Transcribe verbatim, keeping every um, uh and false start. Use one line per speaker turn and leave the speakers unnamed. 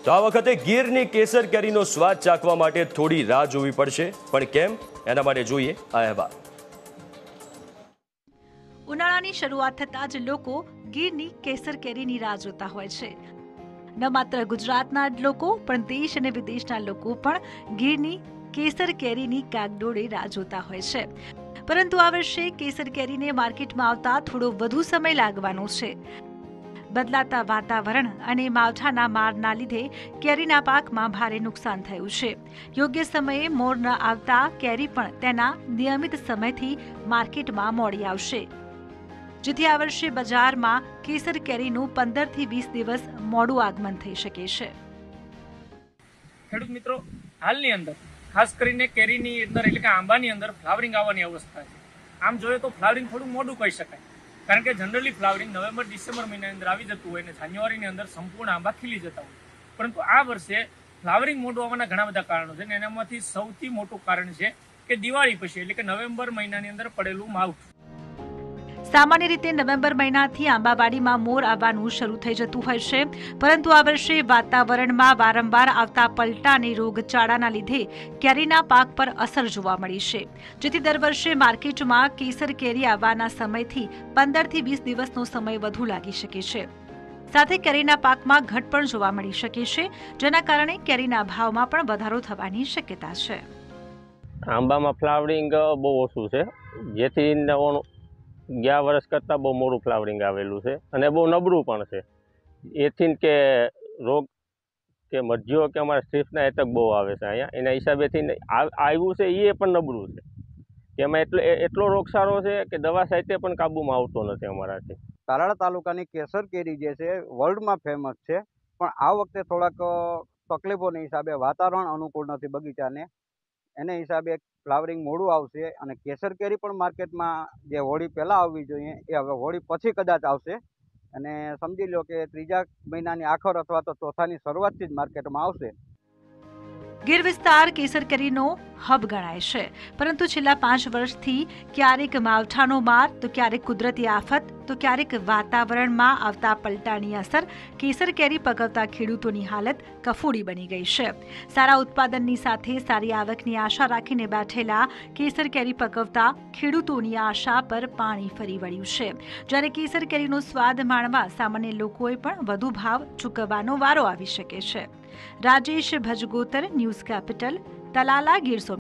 તો આ વખતે ગીરની કેસર કેરીનો સ્વાદ ચાખવા માટે થોડી રાહ જોવી પડશે, પણ કેમ એના માટે જોઈએ આ અહેવાલ।
ઉનાળાની શરૂઆત થતાં જ લોકો ગીરની કેસર કેરીની રાહ જોતા હોય છે। ન માત્ર ગુજરાતના જ લોકો પણ દેશ અને વિદેશના લોકો પણ ગીરની કેસર કેરીની કાગડોળે રાહ જોતા હોય છે। પરંતુ આ વર્ષે કેસર કેરીને માર્કેટમાં આવતા થોડો વધુ સમય લાગવાનો છે। બદલાતા વાતાવરણ અને માવઠાના મારના લીધે કેરીના પાકમાં ભારે નુકસાન થયું છે। યોગ્ય સમયે મોર ન આવતા કેરી પણ તેના નિયમિત સમયથી માર્કેટમાં મોડી આવશે, જેથી આ વર્ષે બજારમાં કેસર કેરીનું પંદર થી વીસ દિવસ મોડું આગમન થઈ શકે છે।
ખેડૂત મિત્રો, હાલની અંદર ખાસ કરીને કેરીની અંદર એટલે કે આંબાની અંદર ફ્લાવરિંગ આવવાની અવસ્થા છે। આમ જોઈએ તો ફ્લાવરિંગ થોડું મોડું કહી શકાય, કારણ કે જનરલી ફ્લાવરિંગ નવેમ્બર ડિસેમ્બર મહિનાની અંદર આવી જતું હોય અને જાન્યુઆરીની અંદર સંપૂર્ણ આંબા ખીલી જતા હોય। પરંતુ આ વર્ષે ફ્લાવરિંગ મોડું આવવાના ઘણા બધા કારણો છે અને એનામાંથી સૌથી મોટું કારણ છે કે દિવાળી પછી એટલે કે નવેમ્બર મહિનાની અંદર પડેલું માવઠું।
સામાન્ય રીતે નવેમ્બર મહિનાથી આંબાવાડીમાં મોર આવવાનું શરૂ થઈ જતું હોય છે, પરંતુ આ વર્ષે વાતાવરણમાં વારંવાર આવતા પલટા અને રોગચાળાના લીધે કેરીના પાક પર અસર જોવા મળી છે, જેથી દર વર્ષે માર્કેટમાં કેસર કેરી આવવાના સમયથી પંદર થી વીસ દિવસનો સમય વધુ લાગી શકે છે। સાથે કેરીના પાકમાં ઘટ પણ જોવા મળી શકે છે, જેના કારણે કેરીના ભાવમાં પણ વધારો થવાની શક્યતા છે।
આંબામાં ફ્લાવરિંગ બહુ ઓછું છે, જેથી ગયા વર્ષ કરતાં બહુ મોડું ફ્લાવરિંગ આવેલું છે અને બહુ નબળું પણ છે। એથી કે રોગ કે મરજીઓ કે અમારા સ્ટ્રીપના એટક બહુ આવે છે અહીંયા, એના હિસાબેથી આવ્યું છે એ પણ નબળું છે, કે એમાં એટલો એટલો રોગચાળો છે કે દવા સાહિત્ય પણ કાબૂમાં આવતો નથી અમારાથી।
તાલાળા તાલુકાની કેસર કેરી જે છે વર્લ્ડમાં ફેમસ છે, પણ આ વખતે થોડાક તકલીફોના હિસાબે વાતાવરણ અનુકૂળ નથી બગીચાને, એને હિસાબે ફ્લાવરિંગ મોડું આવશે અને કેસર કેરી પણ માર્કેટમાં જે હોળી પહેલાં આવવી જોઈએ એ હવે હોળી પછી કદાચ આવશે અને સમજી લો કે ત્રીજા મહિનાની આખર અથવા તો ચોથાની શરૂઆતથી જ માર્કેટમાં આવશે।
ગીર વિસ્તાર કેસર કેરીનો હબ ગણાય છે, પરંતુ છેલ્લા પાંચ વર્ષથી ક્યારેક માવઠાનો માર તો ક્યારેક કુદરતી આફત તો ક્યારેક વાતાવરણમાં આવતા પલટાની અસર કેસર કેરી પકવતા ખેડૂતોની હાલત કફોડી બની ગઈ છે। સારા ઉત્પાદનની સાથે સારી આવકની આશા રાખીને બેઠેલા કેસર કેરી પકવતા ખેડૂતોની આશા પર પાણી ફરી વળ્યું છે, જ્યારે કેસર કેરીનો સ્વાદ માણવા સામાન્ય લોકોએ પણ વધુ ભાવ ચૂકવવાનો વારો આવી શકે છે। Rajesh Bhajgotar, news capital, Talala, Gir Somnath.